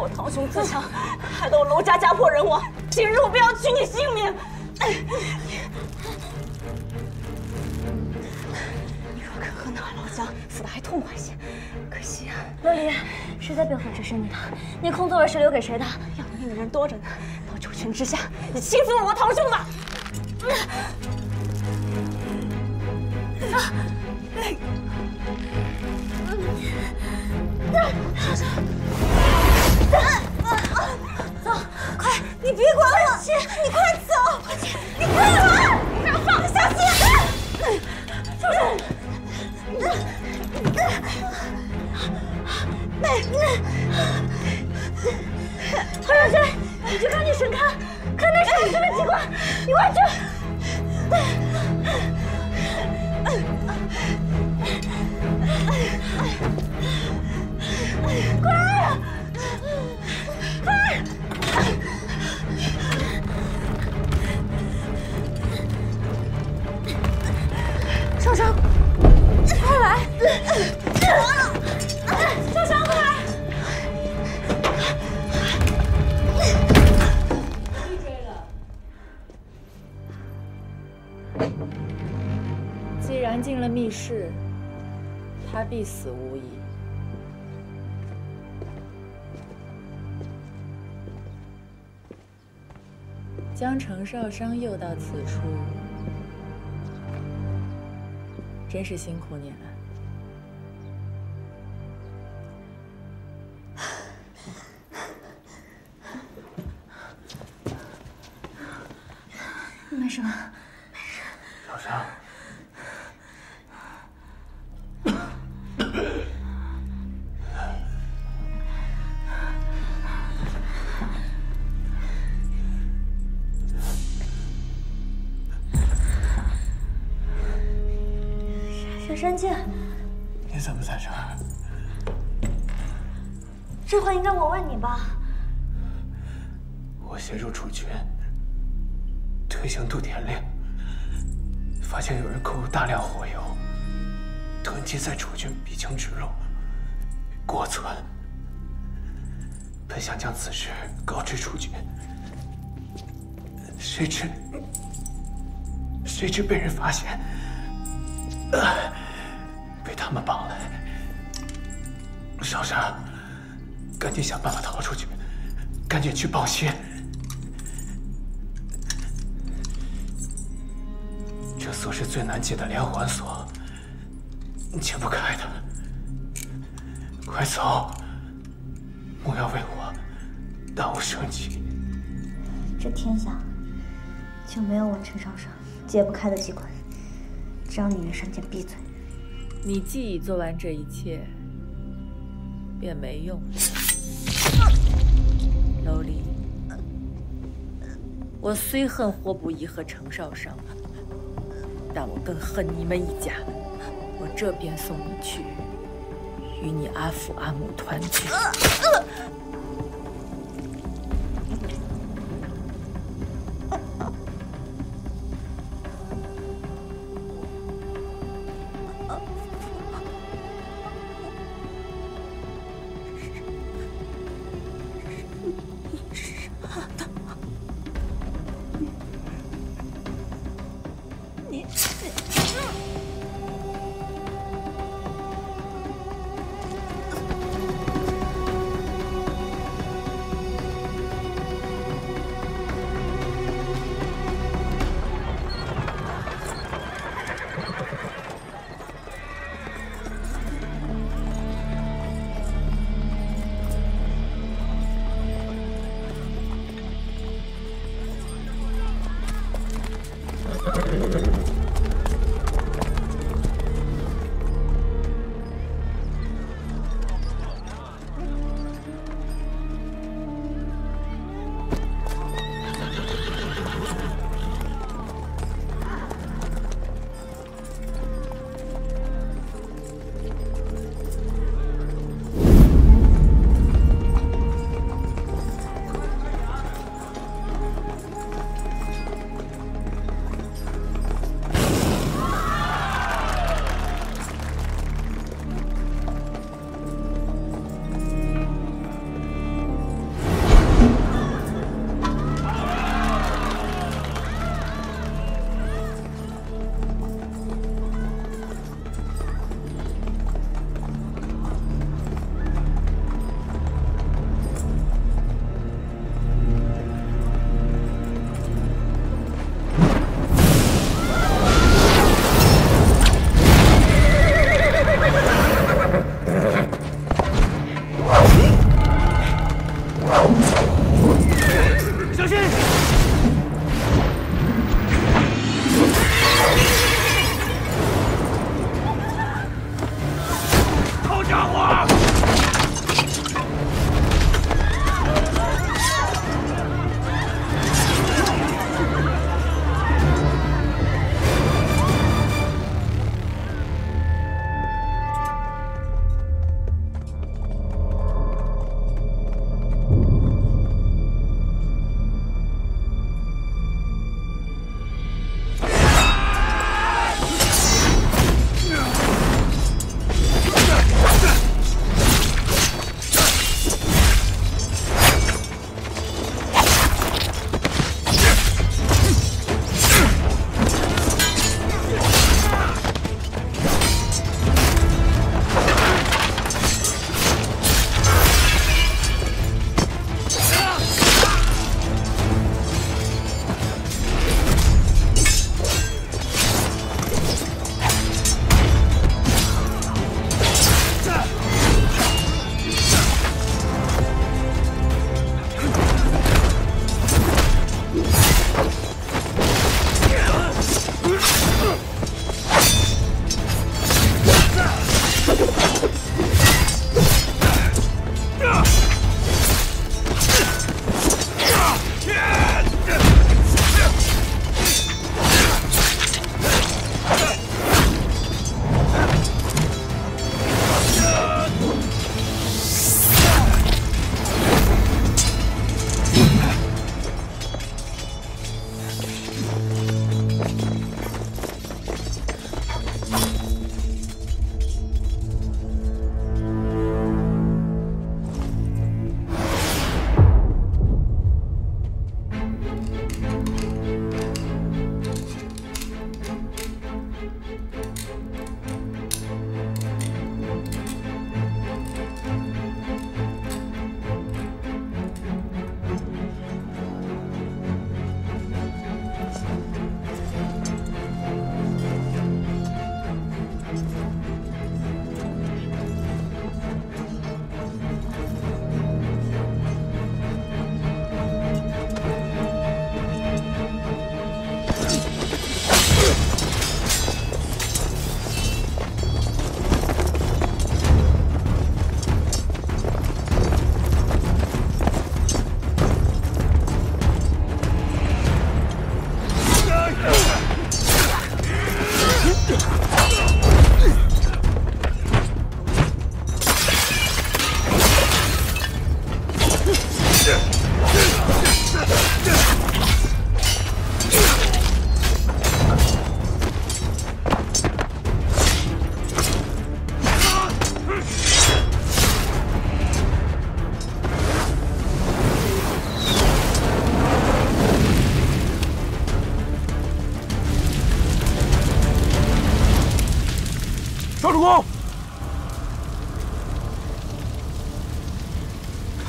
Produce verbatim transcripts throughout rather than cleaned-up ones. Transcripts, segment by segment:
我堂兄自强，害得我娄家家破人亡。今日我便要取你性命！你若肯和那老姜死得还痛快些，可惜啊。 琉璃，实在并非指使你的，你空座儿是留给谁的？ 要命的人多着呢，到九泉之下，你气死我堂兄吧！啊！少少，走，快！你别管我，你快走！快去！你快走！你让放下心！少少， 何少轩，你去赶紧审看，看那少轩的机关，你快去！快！快！少商，快来！少商，快来！ 既然进了密室，他必死无疑。将程少商诱到此处，真是辛苦你了。 你没事吧？ 没事。少商。 山剑， 你怎么在这儿？ 这话应该我问你吧。 我协助楚军推行渡田令，发现有人购入大量火油，囤积在楚军必经之路，过存。本想将此事告知楚军，谁知谁知被人发现。呃被他们绑了，少商，赶紧想办法逃出去，赶紧去报信。这锁是最难解的连环锁，解不开的。快走，莫要为我耽误生计。 这天下就没有我陈少商解不开的机关，只要你让山剑闭嘴。 你既已做完这一切，便没用了。楼离，我虽恨霍不疑和程少商，但我更恨你们一家。我这便送你去，与你阿父阿母团聚。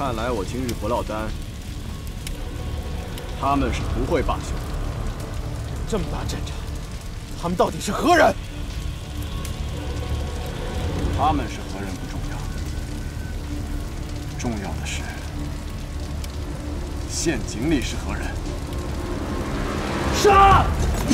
看来我今日不落单，他们是不会罢休的。 这么大阵仗，他们到底是何人？ 他们是何人不重要，重要的是陷阱里是何人。杀！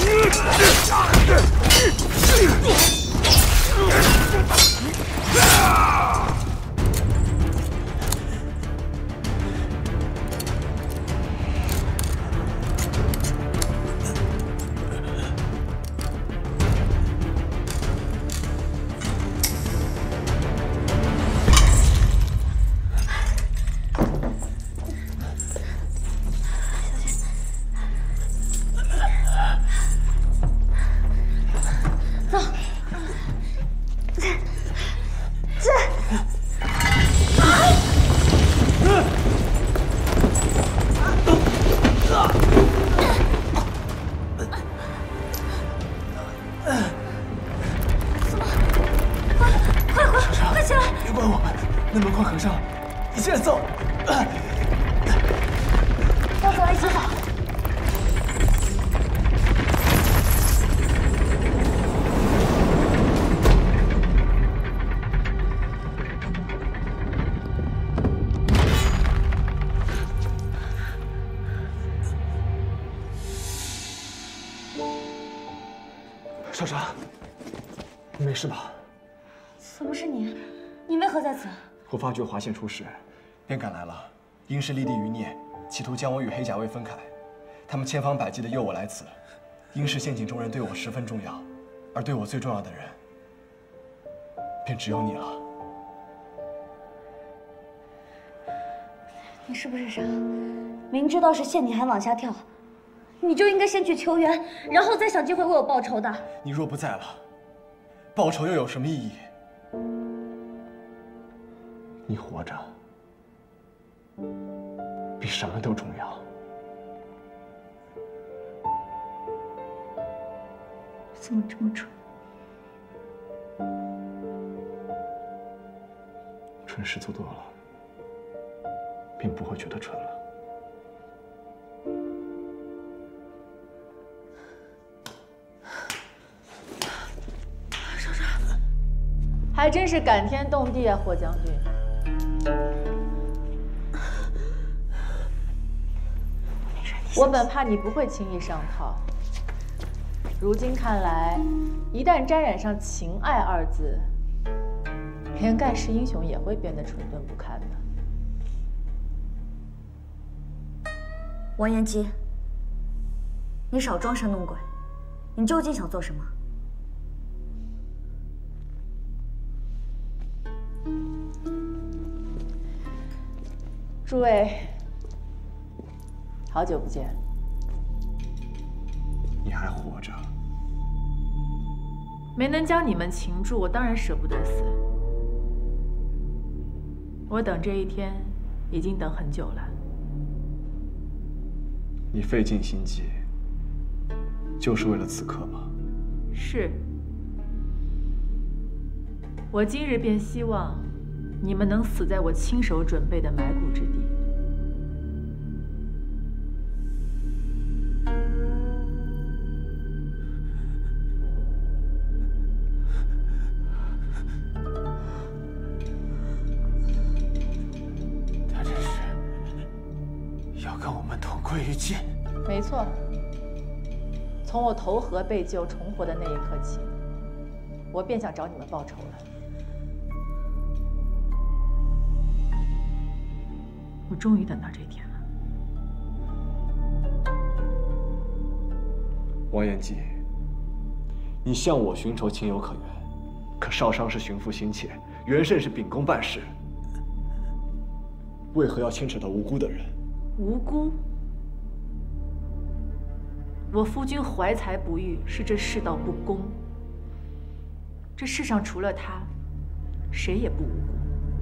少沙，你没事吧？ 怎么是你？你为何在此？ 我发觉华县出事，便赶来了。殷氏立地余孽，企图将我与黑甲卫分开，他们千方百计地诱我来此。殷氏陷阱中人对我十分重要，而对我最重要的人，便只有你了。 你是不是傻？明知道是陷阱还往下跳，你就应该先去求援，然后再想机会为我报仇的。 你若不在了，报仇又有什么意义？你活着，比什么都重要。 怎么这么蠢？ 蠢事做多了，便不会觉得蠢了。 少沙，还真是感天动地啊，霍将军。我本怕你不会轻易上套，如今看来，一旦沾染上情爱二字，连盖世英雄也会变得蠢钝不堪的。 王延吉，你少装神弄鬼，你究竟想做什么？ 诸位，好久不见。 你还活着？ 没能将你们擒住，我当然舍不得死。我等这一天已经等很久了。 你费尽心机，就是为了此刻吗？ 是。我今日便希望你们能死在我亲手准备的埋骨之地。 他这是要跟我们同归于尽？ 没错。从我投河被救重活的那一刻起，我便想找你们报仇了。我终于等到这一天了。 王延吉，你向我寻仇情有可原，可少商是寻父心切，袁胜是秉公办事，为何要牵扯到无辜的人？ 无辜？我夫君怀才不遇，是这世道不公。这世上除了他，谁也不无辜。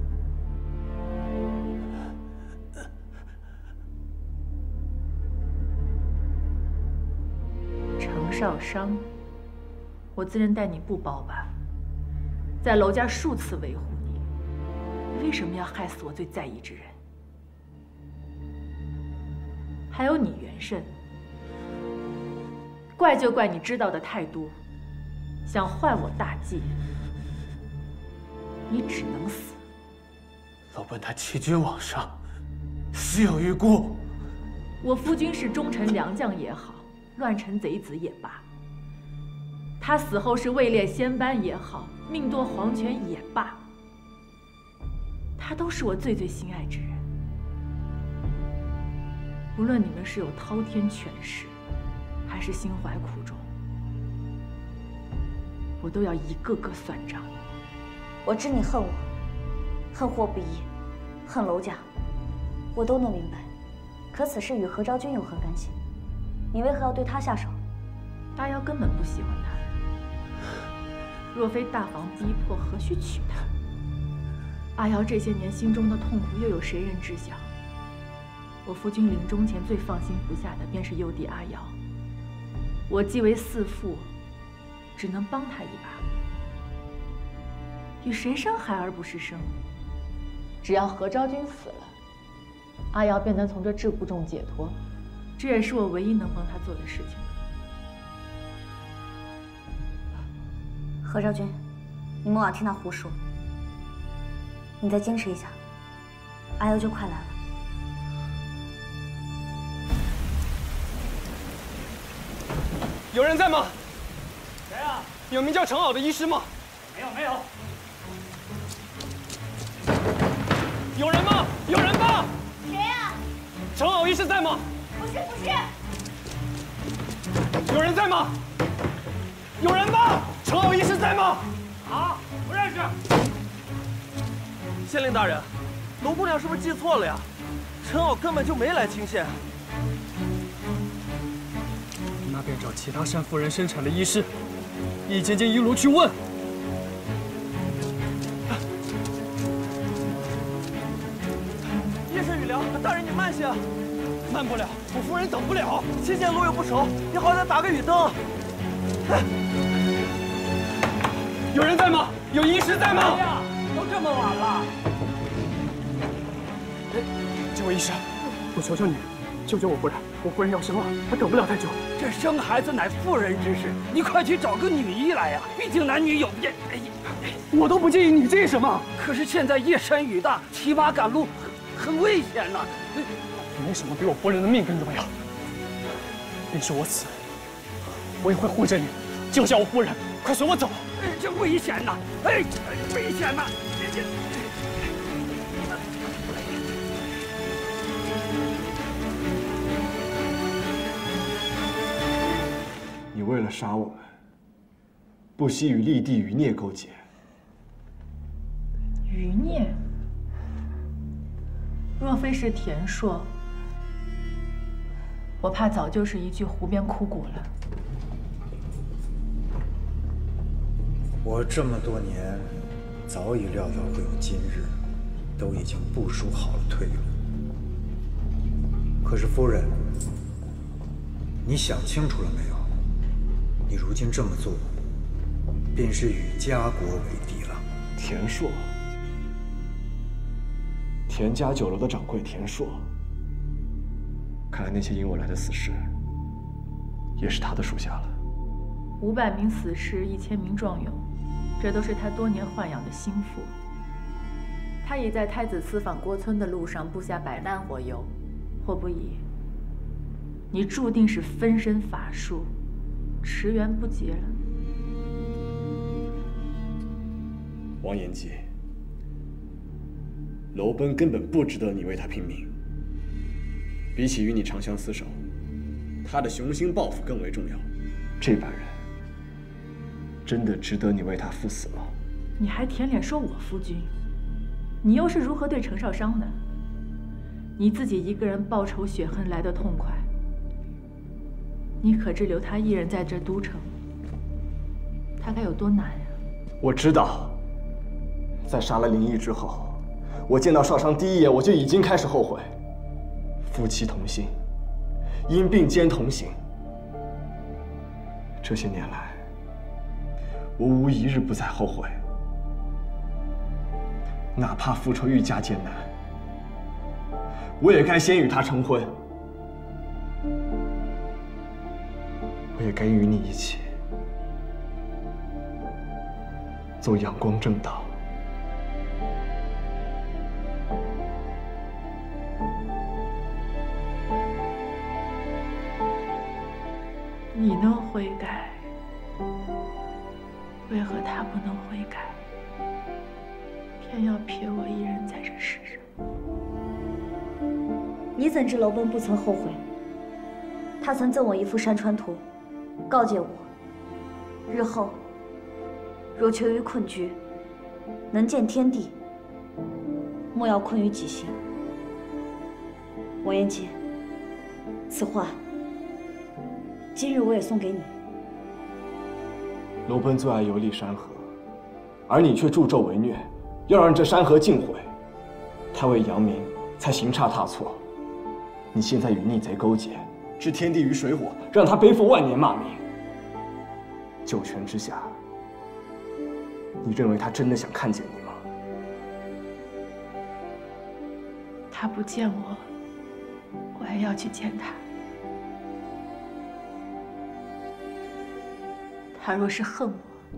程少商，我自认待你不薄吧，在娄家数次维护你，为什么要害死我最在意之人？ 还有你元慎。怪就怪你知道的太多，想坏我大计，你只能死。 老本他欺君罔上，死有余辜。 我夫君是忠臣良将也好，乱臣贼子也罢，他死后是位列仙班也好，命夺黄泉也罢，他都是我最最心爱之人。无论你们是有滔天权势，还是心怀苦衷，我都要一个个算账。 我知你恨我，恨霍不义，恨娄家，我都能明白。可此事与何昭君有何干系？你为何要对他下手？ 阿瑶根本不喜欢他，若非大房逼迫，何须娶她？阿瑶这些年心中的痛苦，又有谁人知晓？我夫君临终前最放心不下的，便是幼弟阿瑶。我既为嗣父，只能帮他一把。与谁生孩儿不是生？只要何昭君死了，阿瑶便能从这桎梏中解脱，这也是我唯一能帮他做的事情了。 何昭君，你莫要听他胡说，你再坚持一下，阿瑶就快来了。 有人在吗？ 谁啊？ 有名叫程骜的医师吗？ 没有，没有。 有人吗？有人吗？ 谁啊？ 程骜医师在吗？ 不是，不是。 有人在吗？有人吗？程骜医师在吗？ 啊，不认识。 县令大人，娄姑娘是不是记错了呀？程骜根本就没来清县。 那便找其他山夫人生产的医师，一间间一路去问。 夜深雨凉，大人你慢些。 慢不了，我夫人等不了。 清县路又不熟，你好歹打个雨灯。 有人在吗？有医师在吗？ 哎呀，都这么晚了。 这位医师，我求求你，救救我夫人，我夫人要生了，她等不了太久。 这生孩子乃妇人之事，你快去找个女医来呀！毕竟男女有别。哎呀， 我都不介意，你介意什么？ 可是现在夜深雨大，骑马赶路很很危险呐。 没什么比我夫人的命更重要。便是我死，我也会护着你，救下我夫人。快随我走！ 这危险呐！哎，危险呐！这。 你为了杀我们，不惜与立地余孽勾结。 余孽？若非是田硕，我怕早就是一具湖边枯骨了。 我这么多年，早已料到会有今日，都已经部署好了退路。可是夫人，你想清楚了没有？你如今这么做，便是与家国为敌了。 田硕，田家酒楼的掌柜田硕，看来那些引我来的死士，也是他的属下了。 五百名死士，一千名壮勇，这都是他多年豢养的心腹。他已在太子私访郭村的路上布下百难火油，霍不已，你注定是分身乏术，驰援不捷了。 王延吉，娄奔根本不值得你为他拼命。比起与你长相厮守，他的雄心抱负更为重要。这般人，真的值得你为他赴死吗？ 你还舔脸说我夫君？你又是如何对程少商的？你自己一个人报仇雪恨来得痛快，你可知留他一人在这都城，他该有多难呀？ 我知道，在杀了林毅之后，我见到少商第一眼，我就已经开始后悔。夫妻同心，因病兼同行。这些年来，我无一日不再后悔。哪怕复仇愈加艰难，我也该先与他成婚。 我也该与你一起走阳光正道。 你能悔改，为何他不能悔改？偏要撇我一人在这世上。 你怎知楼奔不曾后悔？他曾赠我一幅山川图，告诫我，日后若求于困局，能见天地，莫要困于己心。王延吉，此画今日我也送给你。 楼奔最爱游历山河，而你却助纣为虐，要让这山河尽毁。他为扬名，才行差踏错。你现在与逆贼勾结，置天地于水火，让他背负万年骂名。九泉之下，你认为他真的想看见你吗？ 他不见我，我还要去见他。他若是恨我，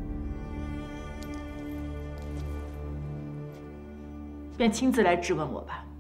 便亲自来质问我吧。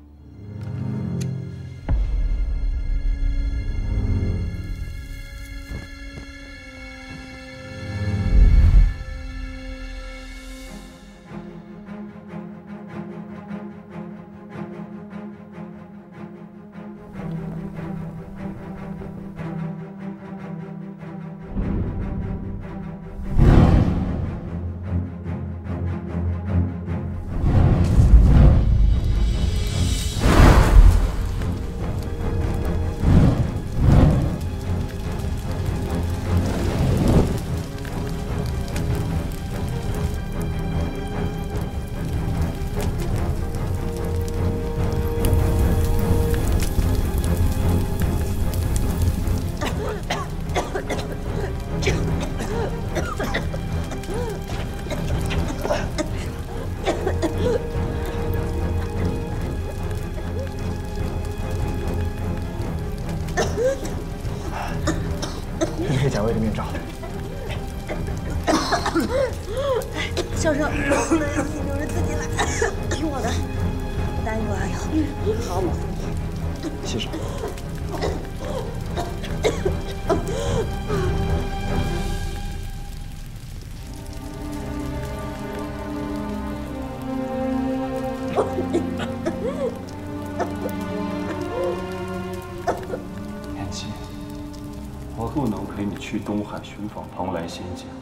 这是贾卫的面罩。 小生没有你，留着自己来。听我的，我答应过阿瑶，好好保护你。 谢上。 延吉，我不能陪你去东海寻访蓬莱仙境。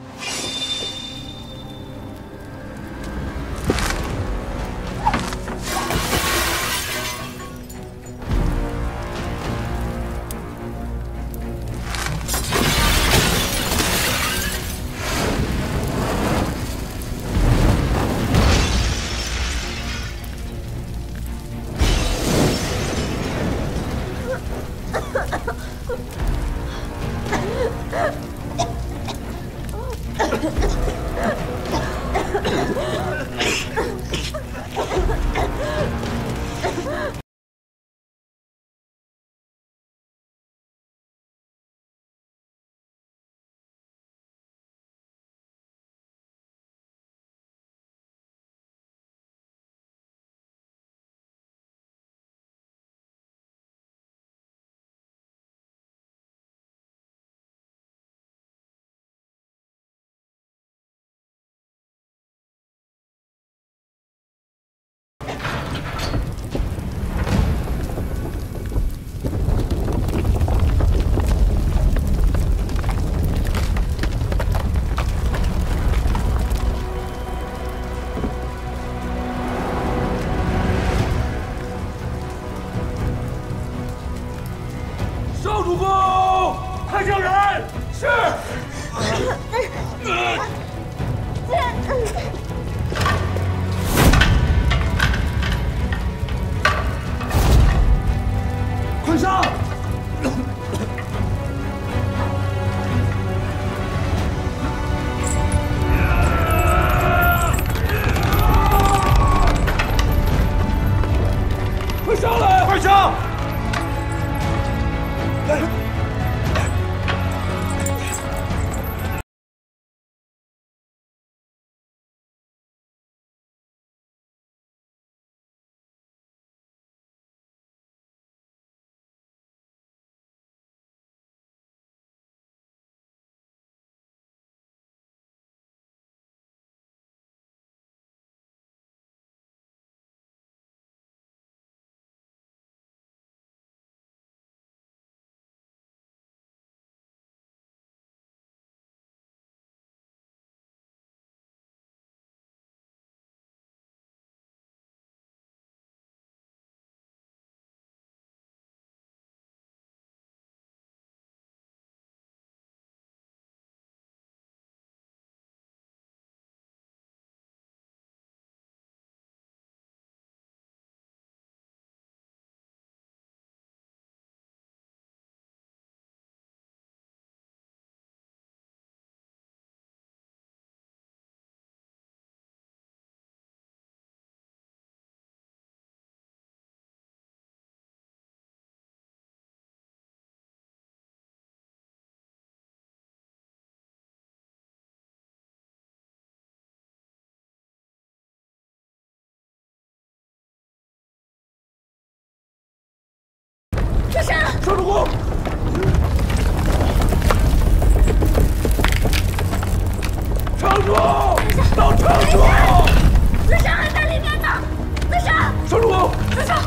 手！ 住手！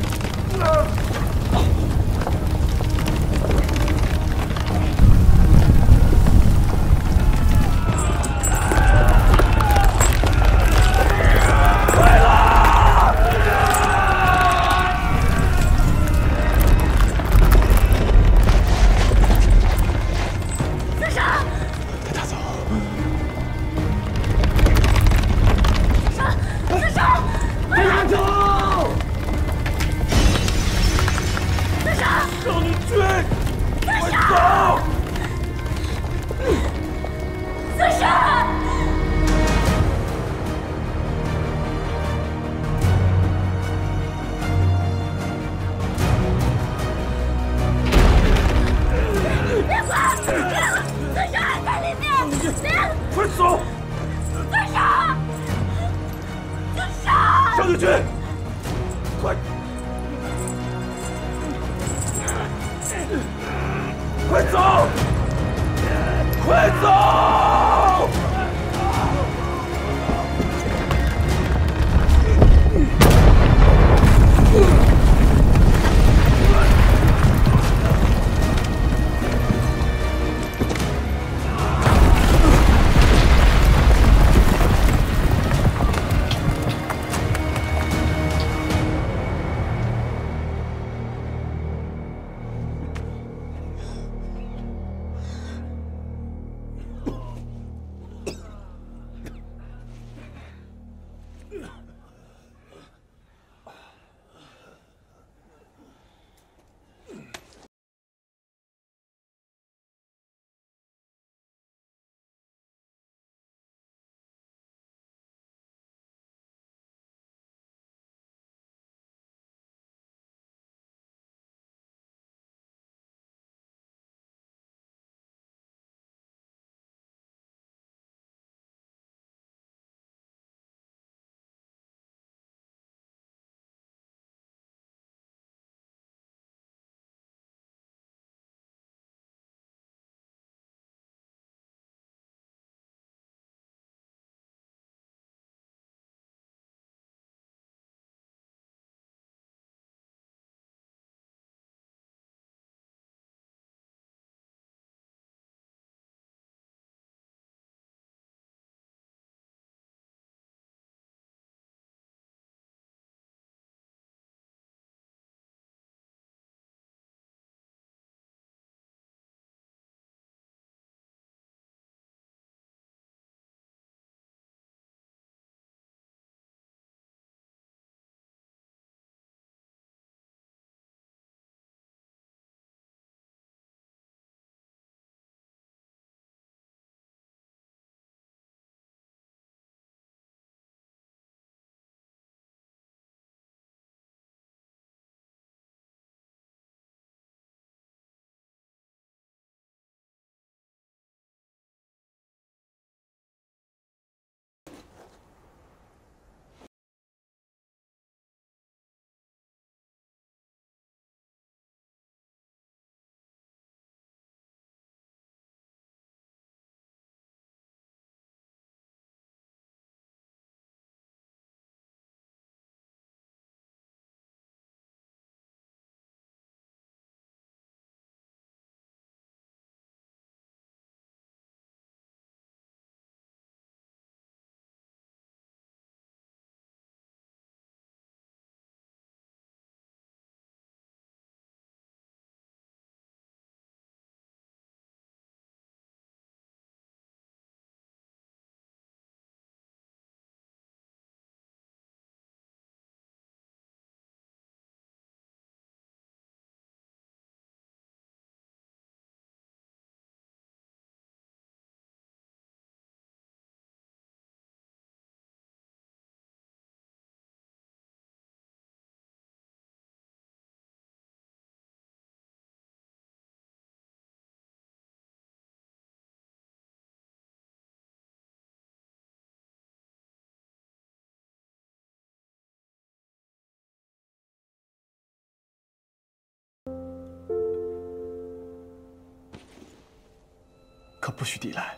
可不许抵赖。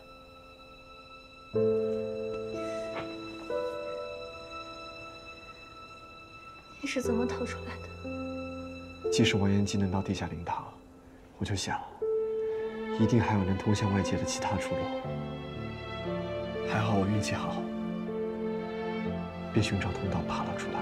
你是怎么逃出来的？ 即使王延吉能到地下灵堂，我就想，一定还有能通向外界的其他出路。还好我运气好，便寻找通道爬了出来。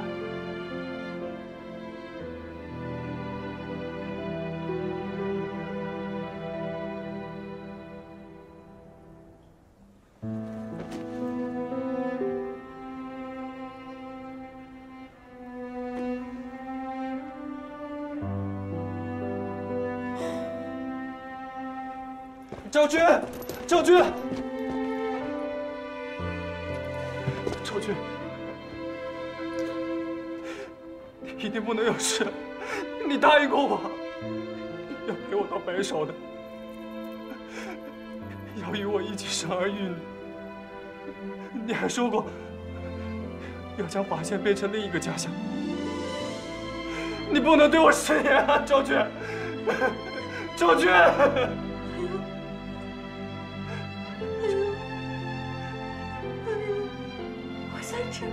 昭君，昭君，昭君，一定不能有事，你答应过我，要陪我到白首的，要与我一起生儿育女。你还说过，要将华县变成另一个家乡。你不能对我食言啊，昭君，昭君。 在这儿。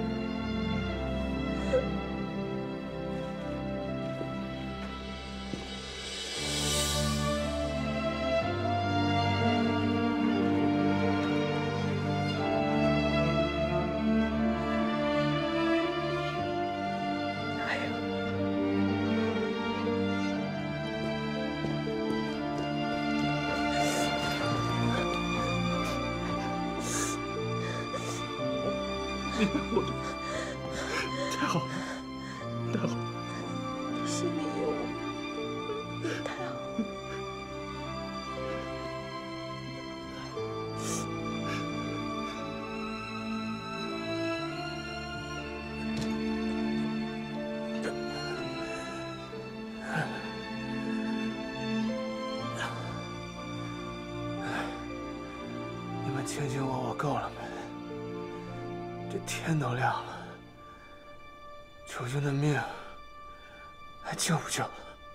还有， 你还活着，太好了，太好了！ 你心里有我，你太好了。 你们卿卿我我够了没？ 这天都亮了，楚军的命还救不救了？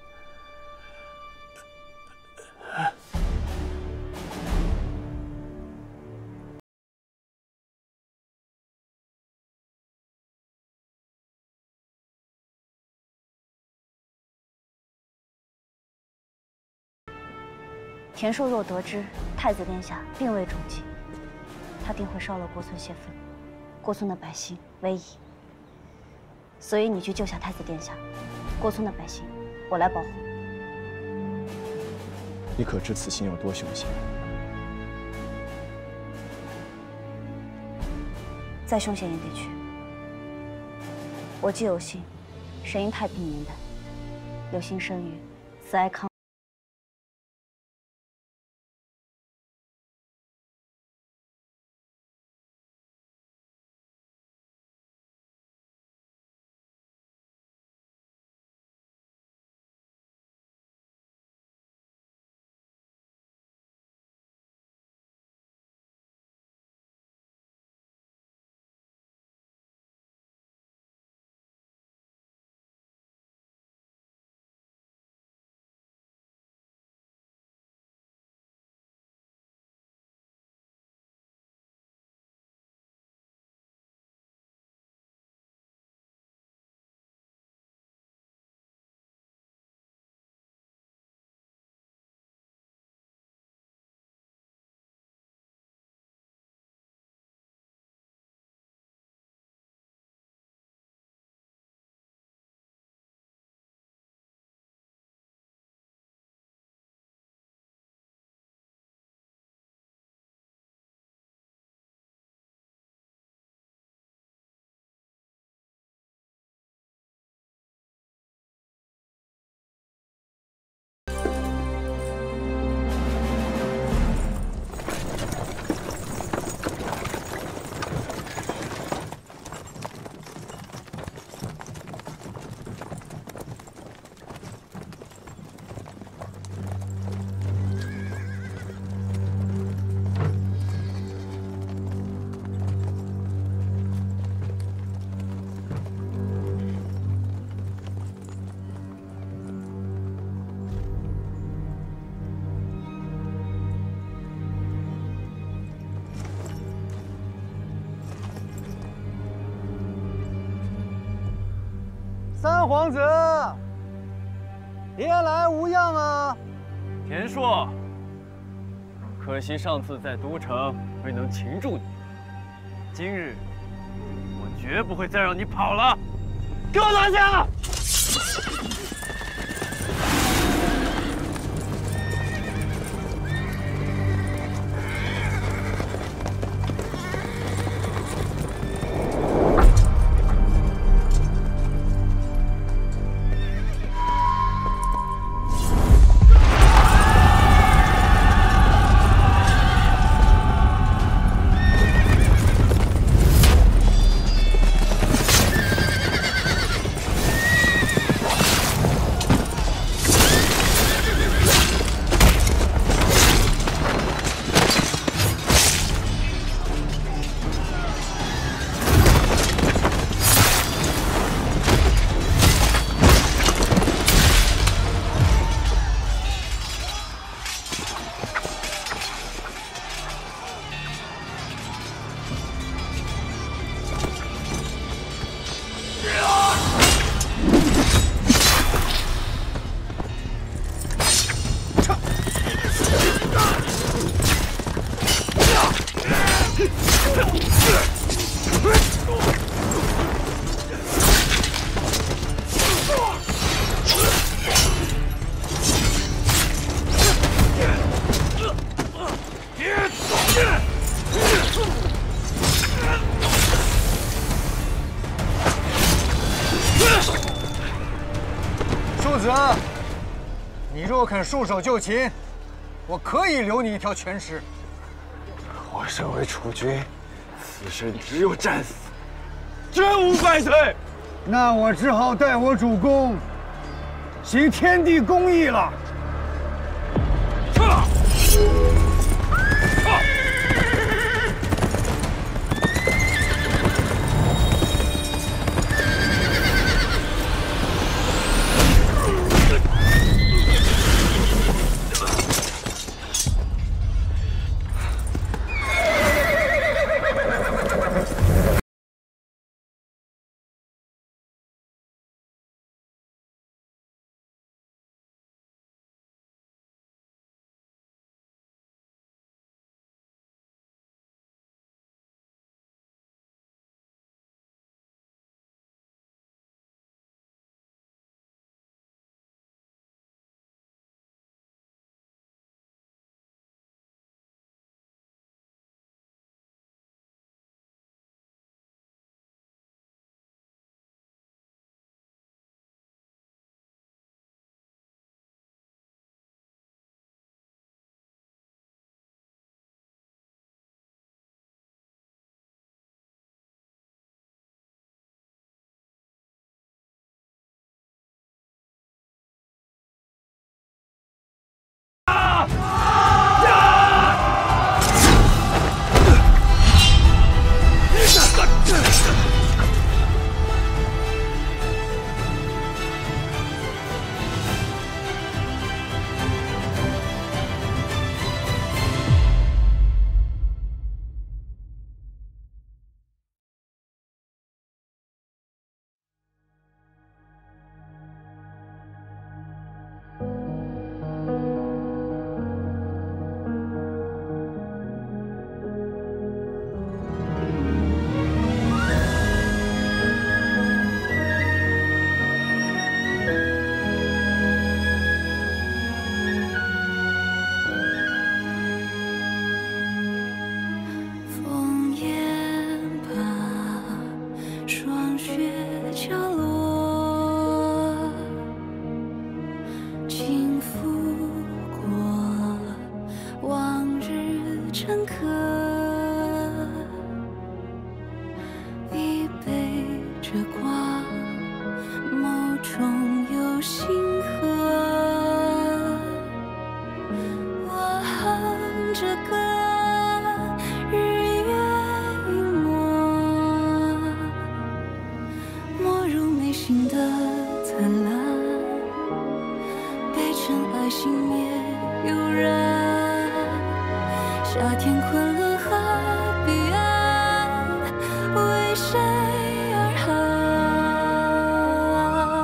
田硕若得知太子殿下并未中计，他定会烧了郭村泄愤，郭村的百姓危矣。所以你去救下太子殿下，郭村的百姓我来保护。 你可知此行有多凶险？ 再凶险也得去。我既有幸神因太平年代，有幸生于慈爱康。 三皇子，别来无恙啊！ 田硕，可惜上次在都城未能擒住你，今日我绝不会再让你跑了。给我拿下！ 庶子，你若肯束手就擒，我可以留你一条全尸。 我身为储君，此生只有战死，绝无败退。 那我只好代我主公行天地公义了。 为谁而寒？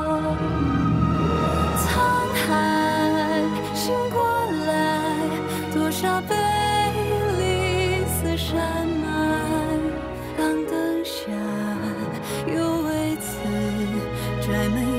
还没